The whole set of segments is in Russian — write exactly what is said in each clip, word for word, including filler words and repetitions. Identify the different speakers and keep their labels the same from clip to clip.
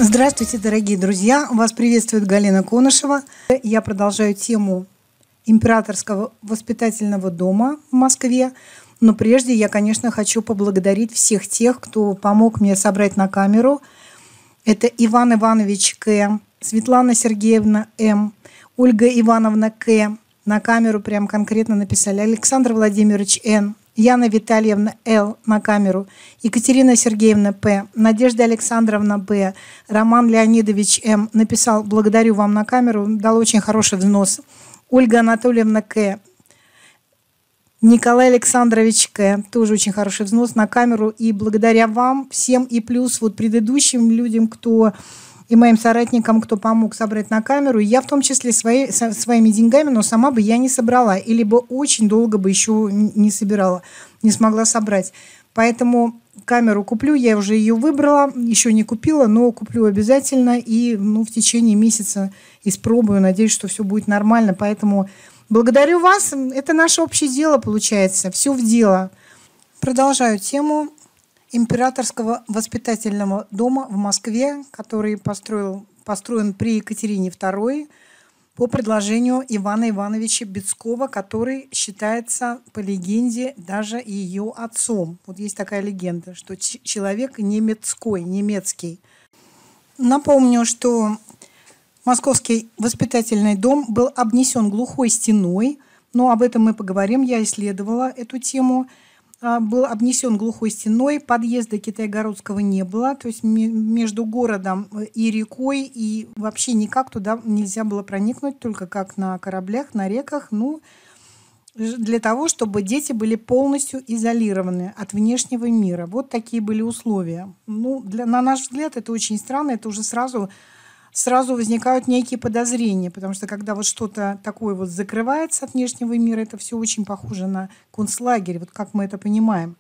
Speaker 1: Здравствуйте, дорогие друзья! Вас приветствует Галина Конышева. Я продолжаю тему императорского воспитательного дома в Москве. Но прежде я, конечно, хочу поблагодарить всех тех, кто помог мне собрать на камеру. Это Иван Иванович К., Светлана Сергеевна М., Ольга Ивановна К. На камеру прям конкретно написали. Александр Владимирович Н., Яна Витальевна Л. на камеру, Екатерина Сергеевна П., Надежда Александровна Б., Роман Леонидович М. написал «Благодарю вам» на камеру, дал очень хороший взнос. Ольга Анатольевна К., Николай Александрович К., тоже очень хороший взнос на камеру. И благодаря вам всем и плюс вот предыдущим людям, кто и моим соратникам, кто помог собрать на камеру, я в том числе свои, со, своими деньгами, но сама бы я не собрала, или бы очень долго бы еще не собирала, не смогла собрать. Поэтому камеру куплю, я уже ее выбрала, еще не купила, но куплю обязательно и ну, в течение месяца испробую, надеюсь, что все будет нормально. Поэтому благодарю вас, это наше общее дело получается, все в дело. Продолжаю тему императорского воспитательного дома в Москве, который построил, построен при Екатерине второй по предложению Ивана Ивановича Бецкого, который считается по легенде даже ее отцом. Вот есть такая легенда, что человек немецкой, немецкий. Напомню, что Московский воспитательный дом был обнесен глухой стеной, но об этом мы поговорим, я исследовала эту тему. Был обнесен глухой стеной, подъезда Китайгородского не было, то есть между городом и рекой, и вообще никак туда нельзя было проникнуть, только как на кораблях, на реках, ну, для того, чтобы дети были полностью изолированы от внешнего мира. Вот такие были условия. Ну, для, на наш взгляд, это очень странно, это уже сразу... сразу возникают некие подозрения, потому что когда вот что-то такое вот закрывается от внешнего мира, это все очень похоже на концлагерь, вот как мы это понимаем.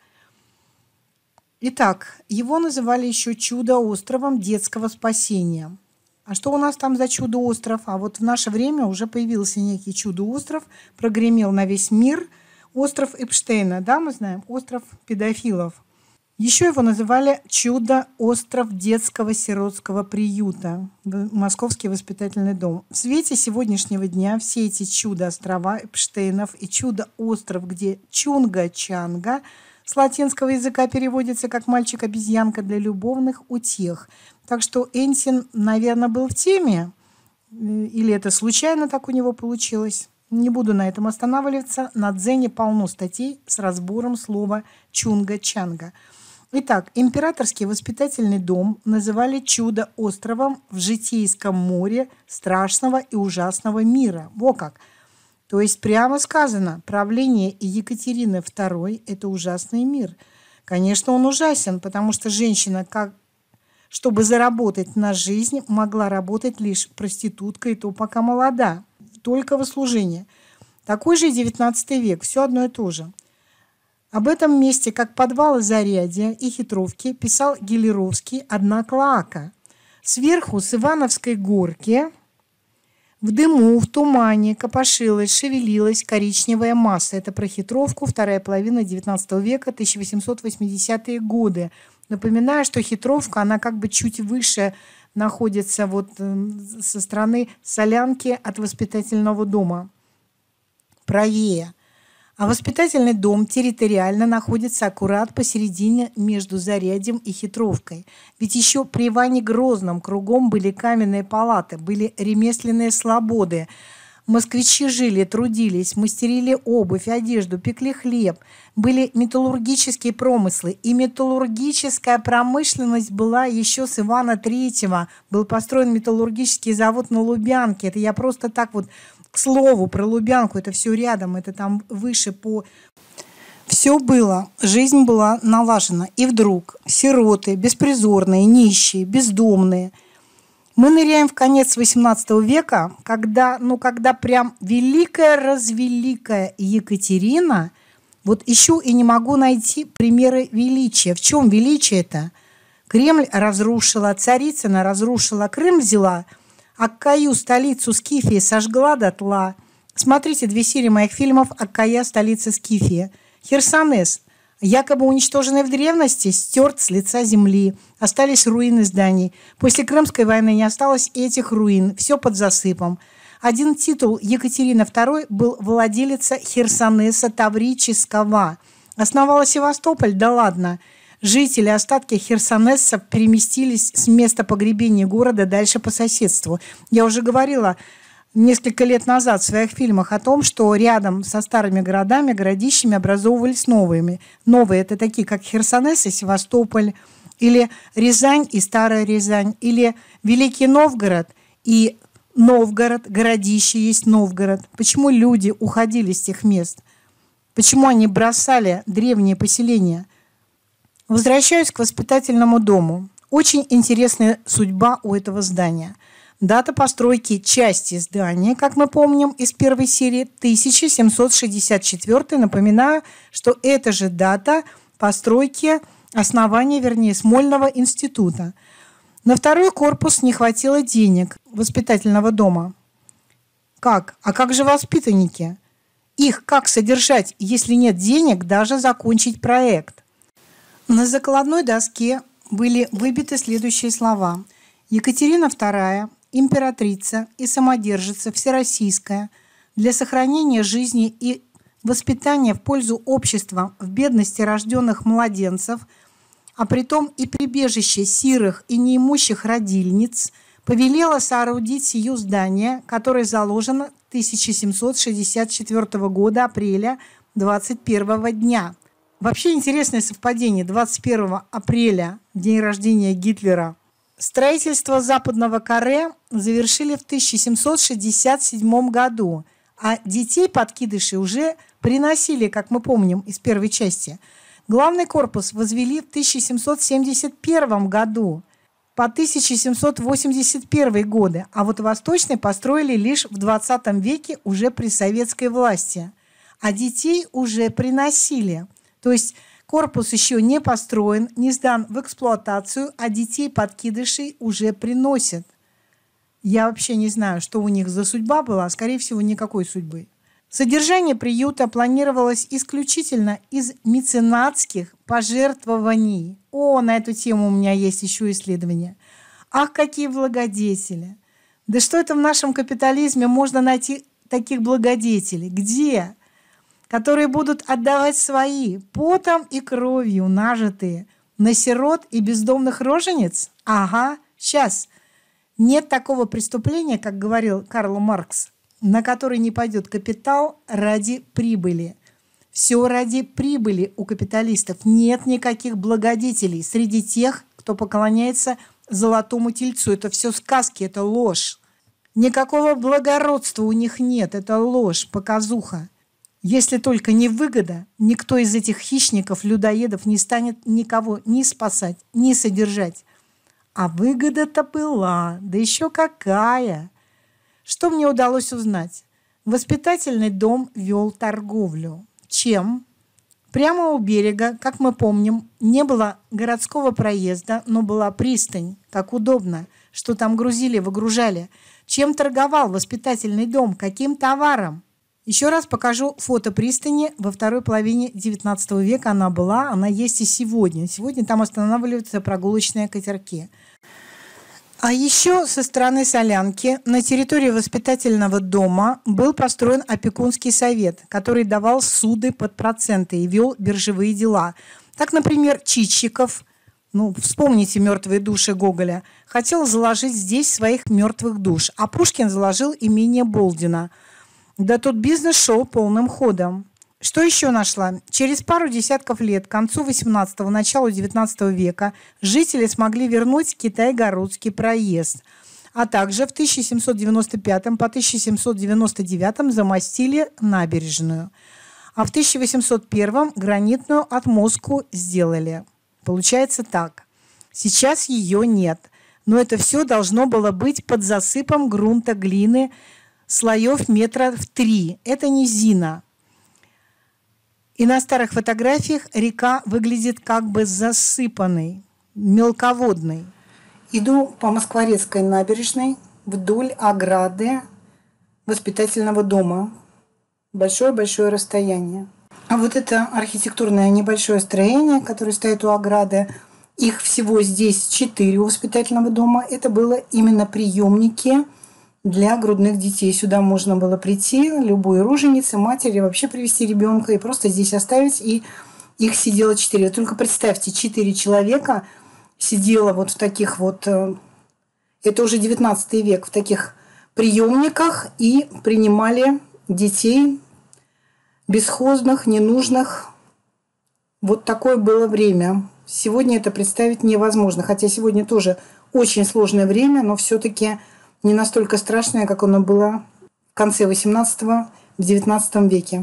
Speaker 1: Итак, его называли еще чудо-островом детского спасения. А что у нас там за чудо-остров? А вот в наше время уже появился некий чудо-остров, прогремел на весь мир. Остров Эпштейна, да, мы знаем, остров педофилов. Еще его называли «Чудо-остров детского сиротского приюта», Московский воспитательный дом. В свете сегодняшнего дня все эти чудо-острова Эпштейнов и чудо-остров, где Чунга-Чанга с латинского языка переводится как «мальчик-обезьянка» для любовных утех. Так что Энсин, наверное, был в теме, или это случайно так у него получилось. Не буду на этом останавливаться. На Дзене полно статей с разбором слова «Чунга-Чанга». Итак, императорский воспитательный дом называли чудо-островом в Житейском море страшного и ужасного мира. Во как! То есть прямо сказано, правление Екатерины второй – это ужасный мир. Конечно, он ужасен, потому что женщина, как, чтобы заработать на жизнь, могла работать лишь проституткой, и то пока молода, только в услужение. Такой же и девятнадцатый век, все одно и то же. Об этом месте, как подвалы Зарядья и Хитровки, писал Гелеровский «Одна клоака». Сверху с Ивановской горки в дыму, в тумане копошилась, шевелилась коричневая масса. Это про Хитровку, вторая половина девятнадцатого века, тысяча восемьсот восьмидесятые годы. Напоминаю, что Хитровка, она как бы чуть выше находится вот со стороны Солянки от воспитательного дома, правее. А воспитательный дом территориально находится аккурат посередине между Зарядьем и Хитровкой. Ведь еще при Иване Грозном кругом были каменные палаты, были ремесленные слободы. Москвичи жили, трудились, мастерили обувь, одежду, пекли хлеб. Были металлургические промыслы. И металлургическая промышленность была еще с Ивана Третьего. Был построен металлургический завод на Лубянке. Это я просто так вот... К слову, про Лубянку, это все рядом, это там выше по... Все было, жизнь была налажена. И вдруг сироты, беспризорные, нищие, бездомные. Мы ныряем в конец восемнадцатого века, когда, ну, когда прям великая-развеликая Екатерина, вот ищу и не могу найти примеры величия. В чем величие-то? Кремль разрушила, Царицына разрушила, Крым взяла, Аккаю, столицу Скифии, сожгла дотла. Смотрите две серии моих фильмов «Аккая, столица Скифии». Херсонес якобы уничтоженный в древности, стерт с лица земли. Остались руины зданий. После Крымской войны не осталось и этих руин. Все под засыпом. Один титул Екатерины второй был владелица Херсонеса Таврического. Основала Севастополь? Да ладно. Жители, остатки херсонесцев переместились с места погребения города дальше по соседству. Я уже говорила несколько лет назад в своих фильмах о том, что рядом со старыми городами, городищами образовывались новыми. Новые – это такие, как Херсонес и Севастополь, или Рязань и Старая Рязань, или Великий Новгород и Новгород, городище есть Новгород. Почему люди уходили с тех мест? Почему они бросали древние поселения? Возвращаюсь к воспитательному дому. Очень интересная судьба у этого здания. Дата постройки части здания, как мы помним из первой серии, тысяча семьсот шестьдесят четвёртый. Напоминаю, что это же дата постройки, основания, вернее, Смольного института. На второй корпус не хватило денег воспитательного дома. Как? А как же воспитанники? Их как содержать, если нет денег даже закончить проект? На закладной доске были выбиты следующие слова. Екатерина вторая, императрица и самодержица всероссийская, для сохранения жизни и воспитания в пользу общества в бедности рожденных младенцев, а притом и прибежище сирых и неимущих родильниц, повелела соорудить сию здание, которое заложено тысяча семьсот шестьдесят четвёртого года апреля двадцать первого дня. Вообще интересное совпадение. двадцать первого апреля, день рождения Гитлера. Строительство Западного каре завершили в тысяча семьсот шестьдесят седьмом году, а детей-подкидышей уже приносили, как мы помним из первой части. Главный корпус возвели в тысяча семьсот семьдесят первом году, по тысяча семьсот восемьдесят первый годы, а вот Восточный построили лишь в двадцатом веке уже при советской власти. А детей уже приносили. То есть корпус еще не построен, не сдан в эксплуатацию, а детей-подкидышей уже приносят. Я вообще не знаю, что у них за судьба была, скорее всего, никакой судьбы. Содержание приюта планировалось исключительно из меценатских пожертвований. О, на эту тему у меня есть еще исследования. Ах, какие благодетели! Да что это в нашем капитализме можно найти таких благодетелей? Где? Которые будут отдавать свои, потом и кровью нажитые, на сирот и бездомных рожениц? Ага, сейчас. Нет такого преступления, как говорил Карл Маркс, на который не пойдет капитал ради прибыли. Все ради прибыли у капиталистов. Нет никаких благодетелей среди тех, кто поклоняется золотому тельцу. Это все сказки, это ложь. Никакого благородства у них нет, это ложь, показуха. Если только не выгода, никто из этих хищников, людоедов не станет никого ни спасать, ни содержать. А выгода-то была, да еще какая! Что мне удалось узнать? Воспитательный дом вел торговлю. Чем? Прямо у берега, как мы помним, не было городского проезда, но была пристань. Как удобно, что там грузили, выгружали. Чем торговал воспитательный дом? Каким товаром? Еще раз покажу фото пристани. Во второй половине девятнадцатого века она была, она есть и сегодня. Сегодня там останавливаются прогулочные катерки. А еще со стороны Солянки на территории воспитательного дома был построен опекунский совет, который давал суды под проценты и вел биржевые дела. Так, например, Чичиков, ну, вспомните «Мертвые души» Гоголя, хотел заложить здесь своих мертвых душ, а Пушкин заложил имение Болдина. Да тут бизнес шел полным ходом. Что еще нашла? Через пару десятков лет, к концу восемнадцатого, началу девятнадцатого века, жители смогли вернуть Китай-Городский проезд, а также в тысяча семьсот девяносто пятом по тысяча семьсот девяносто девятом замостили набережную, а в тысяча восемьсот первом гранитную отмостку сделали. Получается так. Сейчас ее нет, но это все должно было быть под засыпом грунта глины слоев метра в три. Это низина. И на старых фотографиях река выглядит как бы засыпанной, мелководной. Иду по Москворецкой набережной вдоль ограды воспитательного дома. Большое-большое расстояние. А вот это архитектурное небольшое строение, которое стоит у ограды, их всего здесь четыре у воспитательного дома. Это было именно приемники для грудных детей. Сюда можно было прийти, любой роженице, матери, вообще привести ребенка и просто здесь оставить. И их сидело четыре. Только представьте, четыре человека сидело вот в таких вот, это уже девятнадцатый век, в таких приемниках и принимали детей бесхозных, ненужных. Вот такое было время. Сегодня это представить невозможно. Хотя сегодня тоже очень сложное время, но все-таки не настолько страшное, как оно было в конце восемнадцатого, в девятнадцатом веке.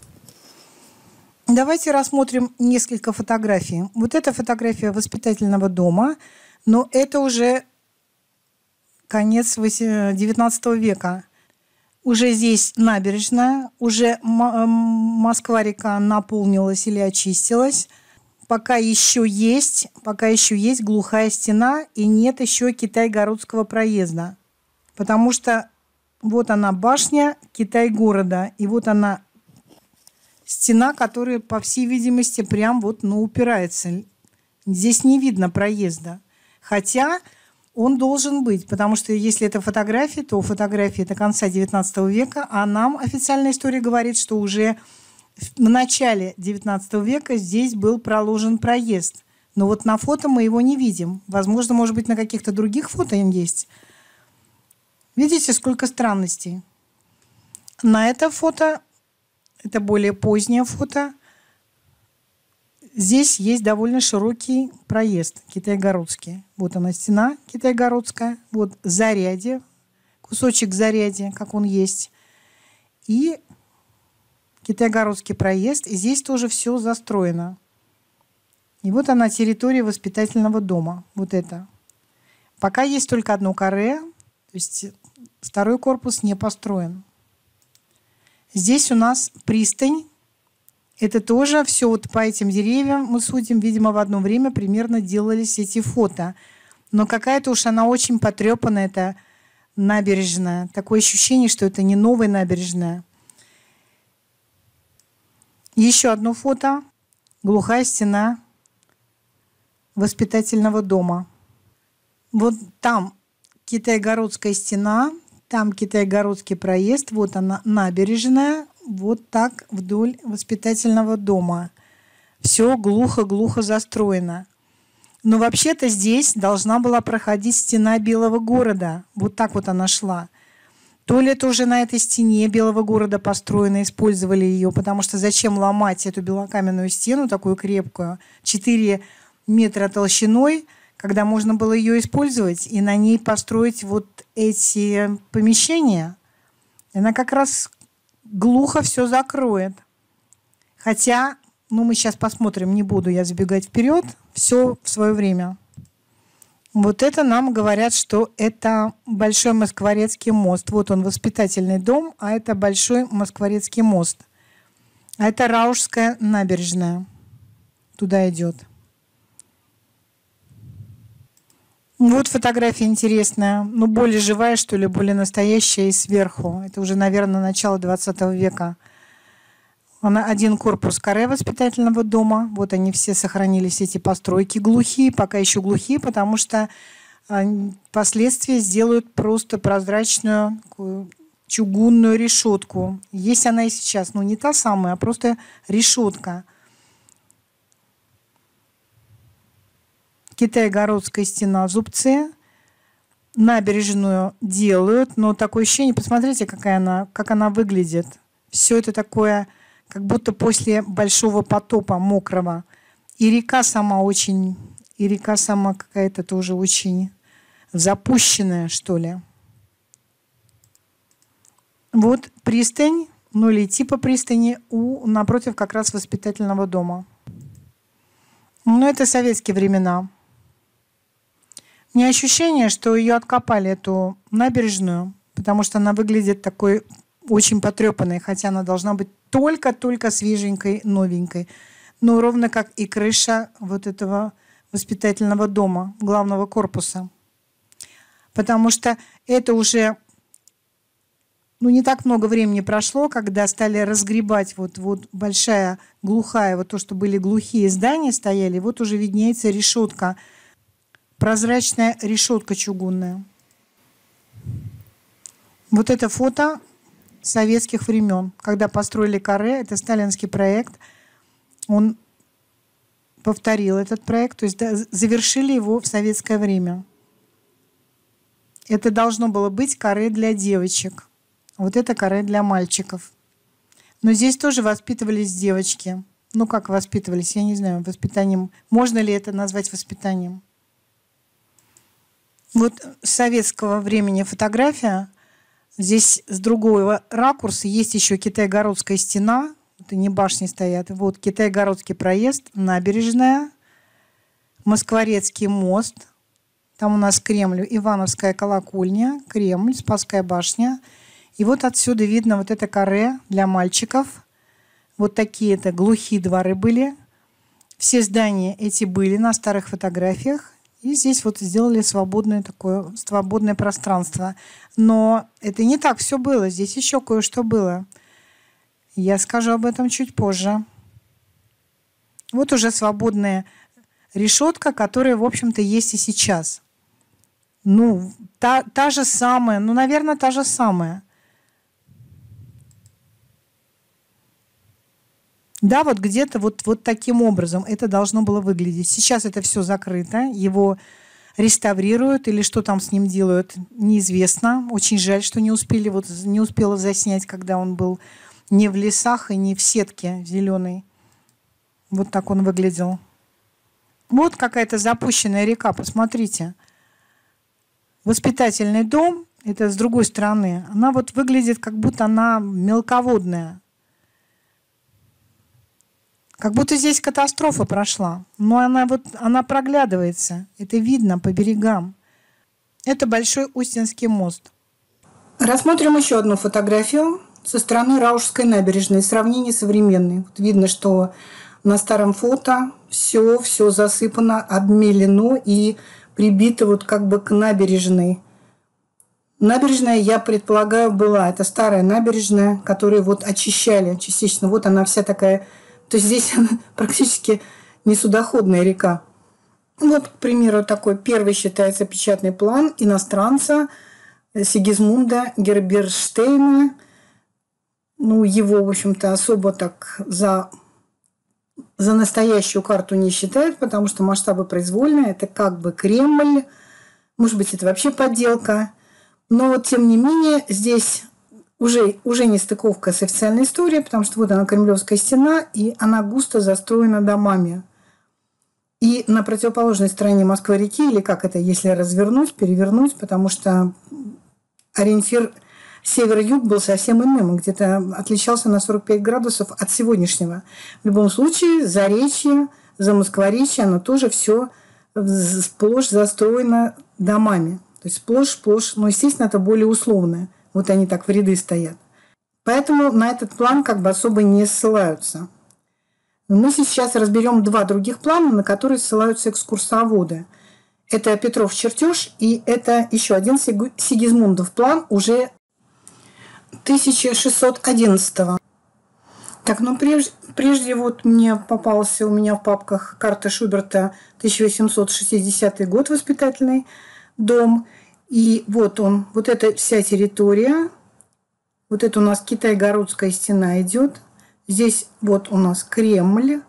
Speaker 1: Давайте рассмотрим несколько фотографий. Вот эта фотография воспитательного дома, но это уже конец девятнадцатого века. Уже здесь набережная, уже Москва-река наполнилась или очистилась. Пока еще есть, пока еще есть глухая стена и нет еще Китай-городского проезда. Потому что вот она башня Китай-города, и вот она стена, которая, по всей видимости, прям вот ну, упирается. Здесь не видно проезда. Хотя он должен быть, потому что если это фотографии, то фотографии это конца девятнадцатого века, а нам официальная история говорит, что уже в начале девятнадцатого века здесь был проложен проезд. Но вот на фото мы его не видим. Возможно, может быть, на каких-то других фото он есть. Видите, сколько странностей. На это фото, это более позднее фото, здесь есть довольно широкий проезд Китай-городский. Вот она стена Китай-городская, вот Зарядье, кусочек Зарядья, как он есть. И Китай-городский проезд. И здесь тоже все застроено. И вот она, территория воспитательного дома. Вот это. Пока есть только одно каре, то есть второй корпус не построен. Здесь у нас пристань. Это тоже все вот по этим деревьям мы судим. Видимо, в одно время примерно делались эти фото. Но какая-то уж она очень потрепанная, эта набережная. Такое ощущение, что это не новая набережная. Еще одно фото. Глухая стена воспитательного дома. Вот там Китай-городская стена, там Китай-городский проезд, вот она набережная. Вот так вдоль воспитательного дома. Все глухо-глухо застроено. Но вообще-то здесь должна была проходить стена Белого города. Вот так вот она шла. То ли это уже на этой стене Белого города построено, использовали ее, потому что зачем ломать эту белокаменную стену, такую крепкую, четыре метра толщиной, когда можно было ее использовать и на ней построить вот эти помещения. Она как раз глухо все закроет. Хотя, ну мы сейчас посмотрим, не буду я забегать вперед, все в свое время. Вот это нам говорят, что это Большой Москворецкий мост. Вот он, воспитательный дом, а это Большой Москворецкий мост. А это Раушская набережная. Туда идет. Вот фотография интересная, ну более живая, что ли, более настоящая и сверху. Это уже, наверное, начало двадцатого века. Она один корпус каре воспитательного дома. Вот они все сохранились, эти постройки глухие, пока еще глухие, потому что впоследствии сделают просто прозрачную чугунную решетку. Есть она и сейчас, но не та самая, а просто решетка. Китай-городская стена, зубцы. Набережную делают, но такое ощущение, посмотрите, какая она, как она выглядит. Все это такое, как будто после большого потопа мокрого. И река сама очень, и река сама какая-то тоже очень запущенная, что ли. Вот пристань, ну или типа пристани, у, напротив как раз воспитательного дома. Ну, это советские времена. У меня ощущение, что ее откопали, эту набережную, потому что она выглядит такой очень потрепанной, хотя она должна быть только-только свеженькой, новенькой. Но ровно как и крыша вот этого воспитательного дома, главного корпуса. Потому что это уже Ну, не так много времени прошло, когда стали разгребать вот, вот большая глухая, вот то, что были глухие здания стояли, вот уже виднеется решетка, прозрачная решетка чугунная. Вот это фото советских времен, когда построили каре, это сталинский проект, он повторил этот проект, то есть завершили его в советское время. Это должно было быть каре для девочек. Вот это каре для мальчиков. Но здесь тоже воспитывались девочки. Ну, как воспитывались, я не знаю, воспитанием. Можно ли это назвать воспитанием? Вот с советского времени фотография. Здесь с другого ракурса есть еще Китайгородская стена. Это не башни стоят. Вот Китайгородский проезд, набережная, Москворецкий мост. Там у нас Кремль, Ивановская колокольня, Кремль, Спасская башня. И вот отсюда видно вот это каре для мальчиков. Вот такие-то глухие дворы были. Все здания эти были на старых фотографиях. И здесь вот сделали свободное такое, свободное пространство. Но это не так все было. Здесь еще кое-что было. Я скажу об этом чуть позже. Вот уже свободная решетка, которая, в общем-то, есть и сейчас. Ну, та, та же самая, ну, наверное, та же самая. Да, вот где-то вот, вот таким образом это должно было выглядеть. Сейчас это все закрыто, его реставрируют или что там с ним делают, неизвестно. Очень жаль, что не успели, вот не успела заснять, когда он был не в лесах и не в сетке зеленой. Вот так он выглядел. Вот какая-то запущенная река, посмотрите. Воспитательный дом, это с другой стороны, она вот выглядит, как будто она мелководная. Как будто здесь катастрофа прошла. Но она вот она проглядывается. Это видно по берегам. Это Большой Устинский мост. Рассмотрим еще одну фотографию со стороны Раушской набережной. Сравнение современной. Вот видно, что на старом фото все, все засыпано, обмелено и прибито вот как бы к набережной. Набережная, я предполагаю, была. Это старая набережная, которую вот очищали частично. Вот она вся такая... То есть здесь практически не судоходная река. Вот, к примеру, такой первый считается печатный план иностранца Сигизмунда Герберштейна. Ну, его, в общем-то, особо так за, за настоящую карту не считают, потому что масштабы произвольные. Это как бы Кремль. Может быть, это вообще подделка. Но вот, тем не менее, здесь... Уже, уже не стыковка с официальной историей, потому что вот она, Кремлевская стена, и она густо застроена домами. И на противоположной стороне Москвы-реки, или как это, если развернуть, перевернуть, потому что ориентир север-юг был совсем иным, где-то отличался на сорок пять градусов от сегодняшнего. В любом случае, Заречье, за Москворечье, оно тоже все сплошь застроено домами. То есть сплошь-сплошь, но, естественно, это более условное. Вот они так в ряды стоят. Поэтому на этот план как бы особо не ссылаются. Мы сейчас разберем два других плана, на которые ссылаются экскурсоводы. Это Петров чертеж и это еще один Сигизмундов план уже тысяча шестьсот одиннадцатого. Так, ну прежде, прежде вот мне попался у меня в папках карта Шуберта тысяча восемьсот шестидесятый год, воспитательный дом. И вот он, вот эта вся территория, вот это у нас Китайгородская стена идет. Здесь вот у нас Кремль.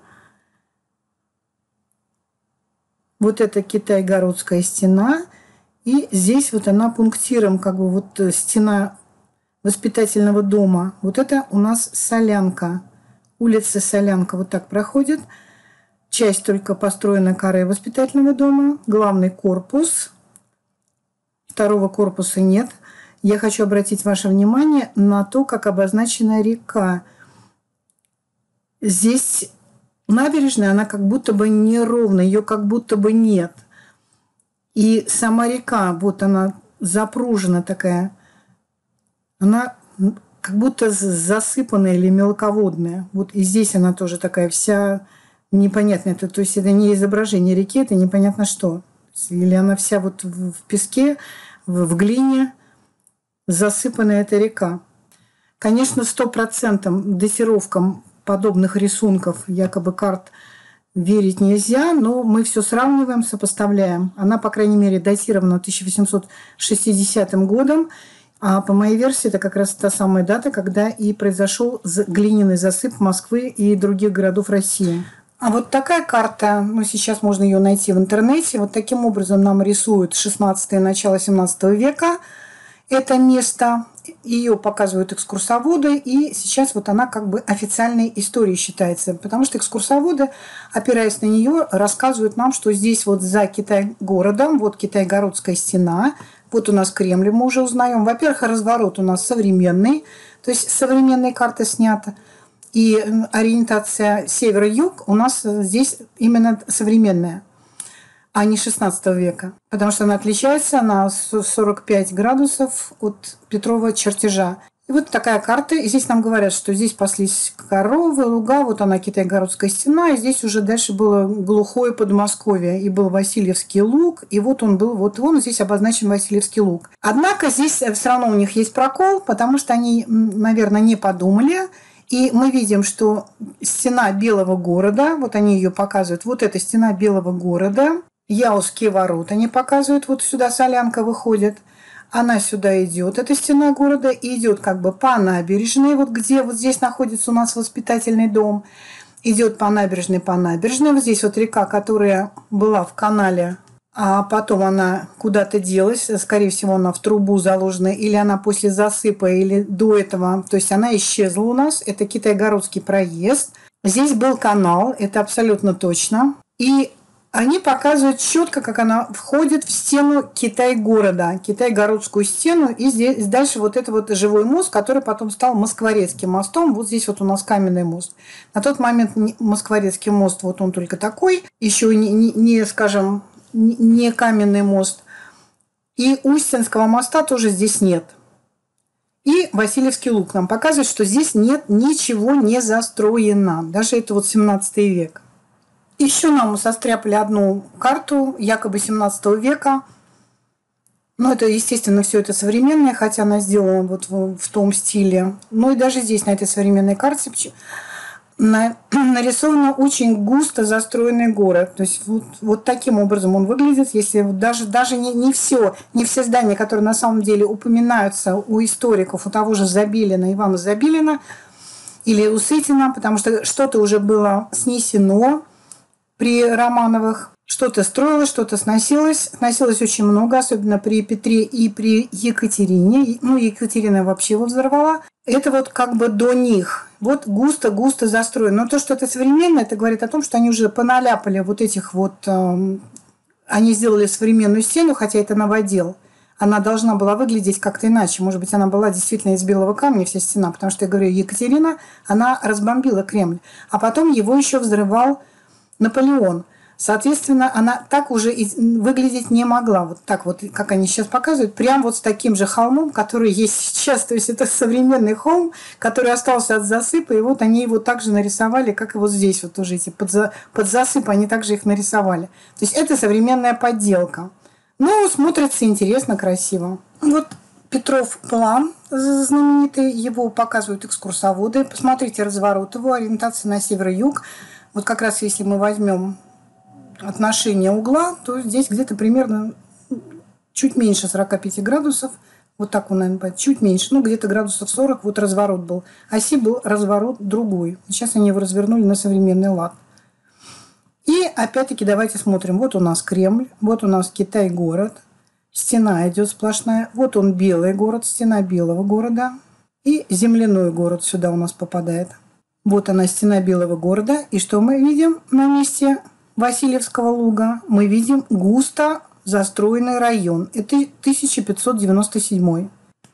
Speaker 1: Вот это Китайгородская стена. И здесь вот она пунктиром, как бы вот стена воспитательного дома. Вот это у нас Солянка. Улица Солянка вот так проходит. Часть только построена каре воспитательного дома. Главный корпус. Второго корпуса нет. Я хочу обратить ваше внимание на то, как обозначена река. Здесь набережная, она как будто бы неровная, ее как будто бы нет. И сама река, вот она запружена такая, она как будто засыпанная или мелководная. Вот и здесь она тоже такая вся непонятная. То есть это не изображение реки, это непонятно что. Или она вся вот в песке, в глине засыпанная эта река. Конечно, стопроцентным датировкам подобных рисунков, якобы карт, верить нельзя, но мы все сравниваем, сопоставляем. Она, по крайней мере, датирована тысяча восемьсот шестидесятым годом, а по моей версии это как раз та самая дата, когда и произошел глиняный засып Москвы и других городов России. А вот такая карта, ну, сейчас можно ее найти в интернете. Вот таким образом нам рисуют шестнадцатое, начало семнадцатого века это место. Ее показывают экскурсоводы, и сейчас вот она как бы официальной историей считается, потому что экскурсоводы, опираясь на нее, рассказывают нам, что здесь вот за Китай-городом, вот Китай-городская стена, вот у нас Кремль, мы уже узнаем. Во-первых, разворот у нас современный, то есть современная карта снята, и ориентация север-юг у нас здесь именно современная, а не шестнадцатого века. Потому что она отличается на сорок пять градусов от Петрова чертежа. И вот такая карта. И здесь нам говорят, что здесь паслись коровы, луга. Вот она, Китай-городская стена. И здесь уже дальше было глухое Подмосковье. И был Васильевский луг. И вот он был, вот он здесь обозначен Васильевский луг. Однако здесь все равно у них есть прокол, потому что они, наверное, не подумали. И мы видим, что стена Белого города, вот они ее показывают, вот эта стена Белого города, Яузские ворота они показывают, вот сюда Солянка выходит, она сюда идет, эта стена города, и идет как бы по набережной, вот где вот здесь находится у нас воспитательный дом, идет по набережной, по набережной, вот здесь вот река, которая была в канале, а потом она куда-то делась, скорее всего, она в трубу заложена, или она после засыпа, или до этого, то есть она исчезла у нас, это Китай-городский проезд, здесь был канал, это абсолютно точно, и они показывают четко, как она входит в стену Китай-города, Китай-городскую стену. И здесь дальше вот это вот живой мост, который потом стал Москворецким мостом. Вот здесь вот у нас каменный мост. На тот момент Москворецкий мост, вот он только такой, еще не, не, не скажем, не каменный мост. И Устинского моста тоже здесь нет. И Васильевский луг нам показывает, что здесь нет ничего не застроено. Даже это вот семнадцатый век. Еще нам состряпали одну карту, якобы семнадцатого века. Но это, естественно, все это современное, хотя она сделана вот в, в том стиле. Ну и даже здесь, на этой современной карте, на, нарисовано очень густо застроенный город. То есть вот, вот таким образом он выглядит, если даже, даже не, не, все, не все здания, которые на самом деле упоминаются у историков, у того же Забелина, Ивана Забелина или у Сытина, потому что что-то уже было снесено при Романовых, что-то строилось, что-то сносилось. Сносилось очень много, особенно при Петре и при Екатерине. Ну, Екатерина вообще его взорвала. Это вот как бы до них. Вот густо-густо застроено. Но то, что это современное, это говорит о том, что они уже поналяпали вот этих вот... Э, они сделали современную стену, хотя это новодел. Она должна была выглядеть как-то иначе. Может быть, она была действительно из белого камня, вся стена. Потому что, я говорю, Екатерина, она разбомбила Кремль. А потом его еще взрывал Наполеон. Соответственно, она так уже выглядеть не могла. Вот так вот, как они сейчас показывают, прям вот с таким же холмом, который есть сейчас. То есть это современный холм, который остался от засыпа. И вот они его также нарисовали, как и вот здесь. Вот тоже эти под, за, под засып они также их нарисовали. То есть это современная подделка. Но смотрится интересно, красиво. Вот Петров план знаменитый. Его показывают экскурсоводы. Посмотрите разворот его, ориентация на север-юг. Вот как раз если мы возьмем отношение угла, то здесь где-то примерно чуть меньше сорока пяти градусов. Вот так он, наверное, чуть меньше. Ну, где-то градусов сорок. Вот разворот был. Оси был разворот другой. Сейчас они его развернули на современный лад. И опять-таки давайте смотрим. Вот у нас Кремль. Вот у нас Китай-город. Стена идет сплошная. Вот он белый город. Стена белого города. И земляной город сюда у нас попадает. Вот она, стена Белого города. И что мы видим на месте Васильевского луга? Мы видим густо застроенный район. Это тысяча пятьсот девяносто седьмой.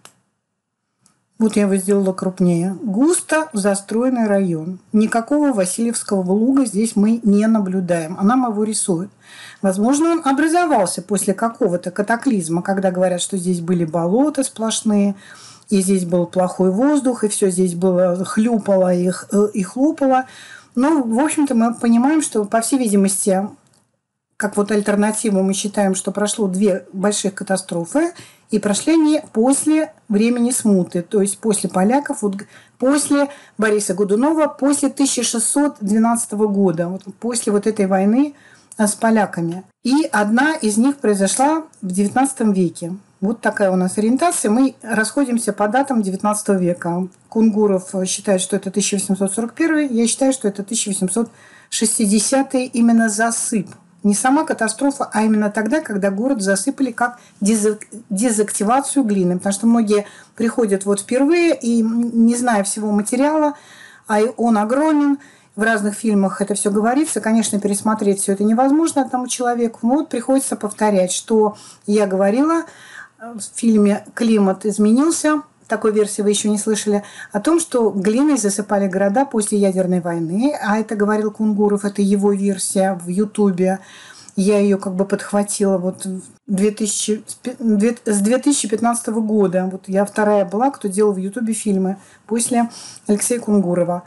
Speaker 1: Вот я его сделала крупнее. Густо застроенный район. Никакого Васильевского луга здесь мы не наблюдаем. А нам его рисуют. Возможно, он образовался после какого-то катаклизма, когда говорят, что здесь были болота сплошные, и здесь был плохой воздух, и все здесь было хлюпало и, и хлопало. Но, в общем-то, мы понимаем, что, по всей видимости, как вот альтернативу мы считаем, что прошло две больших катастрофы, и прошли они после времени смуты, то есть после поляков, вот после Бориса Годунова, после тысяча шестьсот двенадцатого года, вот после вот этой войны с поляками. И одна из них произошла в девятнадцатом веке. Вот такая у нас ориентация. Мы расходимся по датам девятнадцатого века. Кунгуров считает, что это тысяча восемьсот сорок первый, я считаю, что это тысяча восемьсот шестидесятый, именно засып. Не сама катастрофа, а именно тогда, когда город засыпали как дезактивацию глины. Потому что многие приходят вот впервые и, не зная всего материала, а он огромен, в разных фильмах это все говорится. Конечно, пересмотреть все это невозможно одному человеку. Но вот приходится повторять, что я говорила в фильме «Климат изменился». Такой версии вы еще не слышали, о том, что глиной засыпали города после ядерной войны. А это говорил Кунгуров, это его версия в Ютубе. Я ее как бы подхватила вот две тысячи, с две тысячи пятнадцатого года. Вот я вторая была, кто делал в Ютубе фильмы после Алексея Кунгурова.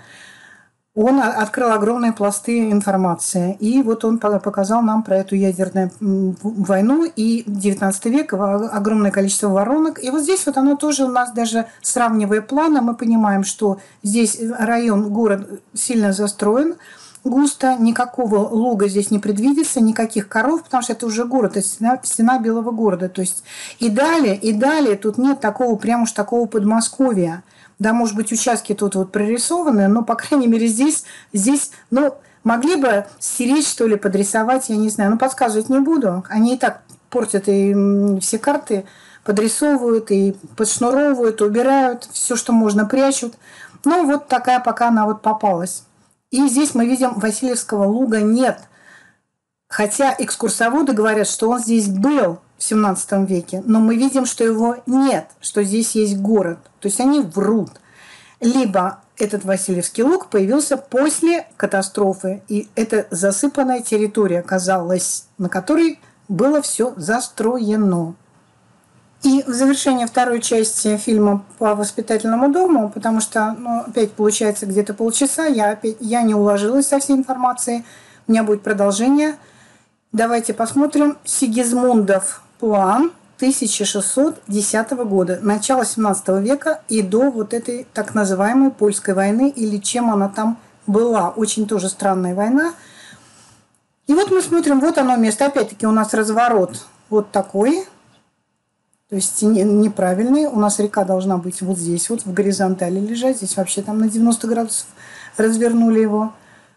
Speaker 1: Он открыл огромные пласты информации. И вот он показал нам про эту ядерную войну и девятнадцатый век, огромное количество воронок. И вот здесь вот оно тоже у нас, даже сравнивая планы, мы понимаем, что здесь район, город сильно застроен, густо, никакого луга здесь не предвидится, никаких коров, потому что это уже город, это стена, стена Белого города. То есть и далее, и далее тут нет такого, прям уж такого Подмосковья. Да, может быть, участки тут вот прорисованы, но, по крайней мере, здесь, здесь, ну, могли бы стереть, что ли, подрисовать, я не знаю. Ну, подсказывать не буду. Они и так портят и все карты, подрисовывают, и подшнуровывают, убирают, все, что можно, прячут. Ну, вот такая пока она вот попалась. И здесь мы видим, Васильевского луга нет. Хотя экскурсоводы говорят, что он здесь был в семнадцатом веке, но мы видим, что его нет, что здесь есть город. То есть они врут. Либо этот Васильевский луг появился после катастрофы, и это засыпанная территория оказалась, на которой было все застроено. И в завершение второй части фильма по воспитательному дому, потому что, ну, опять получается где-то полчаса, я, опять, я не уложилась со всей информацией, у меня будет продолжение. Давайте посмотрим Сигизмундов план тысяча шестьсот десятого года, начало семнадцатого века и до вот этой так называемой Польской войны, или чем она там была. Очень тоже странная война. И вот мы смотрим, вот оно место. Опять-таки у нас разворот вот такой, то есть неправильный. У нас река должна быть вот здесь, вот в горизонтали лежать. Здесь вообще там на девяносто градусов развернули его.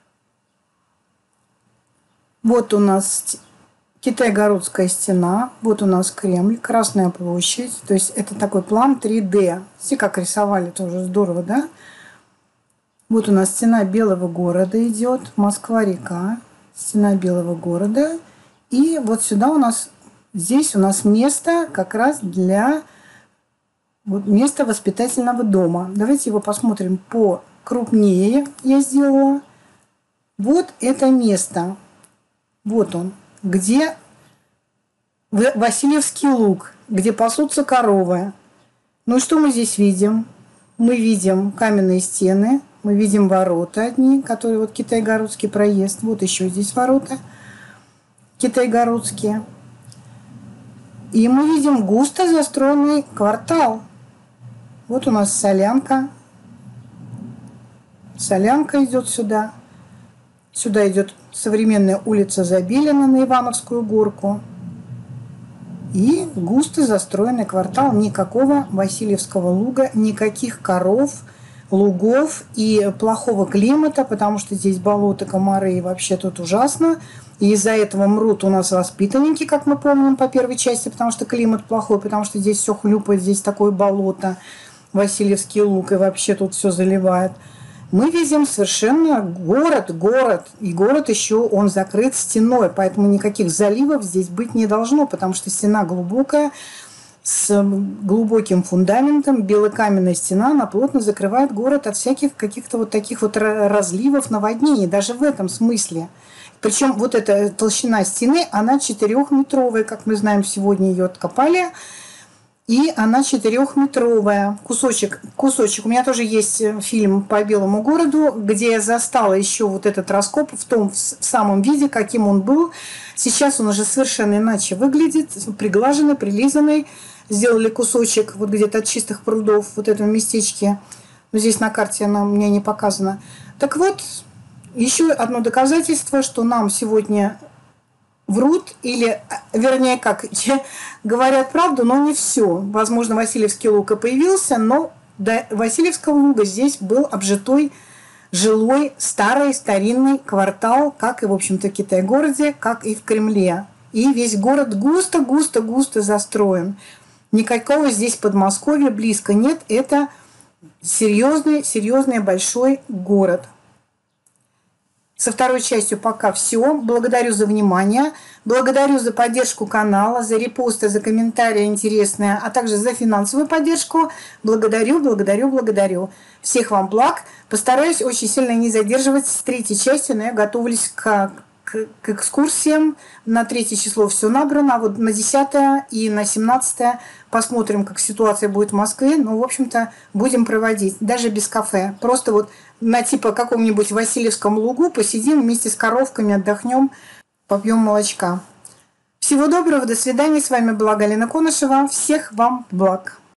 Speaker 1: Вот у нас Китай-Городская стена, вот у нас Кремль, Красная площадь. То есть это такой план три дэ. Все как рисовали, тоже здорово, да? Вот у нас стена Белого города идет, Москва-река, стена Белого города. И вот сюда у нас, здесь у нас место как раз для вот, места воспитательного дома. Давайте его посмотрим покрупнее, я сделала. Вот это место. Вот он, где Васильевский луг, где пасутся коровы. Ну и что мы здесь видим? Мы видим каменные стены, мы видим ворота одни, которые вот Китай-Городский проезд. Вот еще здесь ворота Китай-Городские. И мы видим густо застроенный квартал. Вот у нас Солянка. Солянка идет сюда. Сюда идет современная улица Забелина на Ивановскую горку. И густо застроенный квартал. Никакого Васильевского луга, никаких коров, лугов и плохого климата, потому что здесь болото, комары, и вообще тут ужасно. И из-за этого мрут у нас воспитанники, как мы помним по первой части, потому что климат плохой, потому что здесь все хлюпает, здесь такое болото, Васильевский луг, и вообще тут все заливает. Мы видим совершенно город, город. И город еще, он закрыт стеной, поэтому никаких заливов здесь быть не должно, потому что стена глубокая, с глубоким фундаментом, белокаменная стена, она плотно закрывает город от всяких каких-то вот таких вот разливов, наводнений, даже в этом смысле. Причем вот эта толщина стены, она четырехметровая, как мы знаем, сегодня ее откопали. И она четырехметровая. Кусочек, кусочек. У меня тоже есть фильм по Белому городу, где я застала еще вот этот раскоп в том в самом виде, каким он был. Сейчас он уже совершенно иначе выглядит, приглаженный, прилизанный. Сделали кусочек вот где-то от чистых прудов вот этого местечки. Но здесь на карте она у меня не показана. Так вот, еще одно доказательство, что нам сегодня врут, или, вернее, как, говорят правду, но не все. Возможно, Васильевский луг и появился, но до Васильевского луга здесь был обжитой, жилой, старый, старинный квартал, как и, в общем-то, в Китай-городе, как и в Кремле. И весь город густо-густо-густо застроен. Никакого здесь Подмосковья близко нет. Это серьезный, серьезный большой город. Со второй частью пока все. Благодарю за внимание. Благодарю за поддержку канала, за репосты, за комментарии интересные, а также за финансовую поддержку. Благодарю, благодарю, благодарю. Всех вам благ. Постараюсь очень сильно не задерживать с третьей частью, но я готовлюсь к, к, к экскурсиям. На третье число все набрано, а вот на десятое и на семнадцатое посмотрим, как ситуация будет в Москве. Ну, в общем-то, будем проводить, даже без кафе. Просто вот на типа каком-нибудь Васильевском лугу посидим вместе с коровками, отдохнем, попьем молочка. Всего доброго, до свидания. С вами была Галина Конышева. Всех вам благ.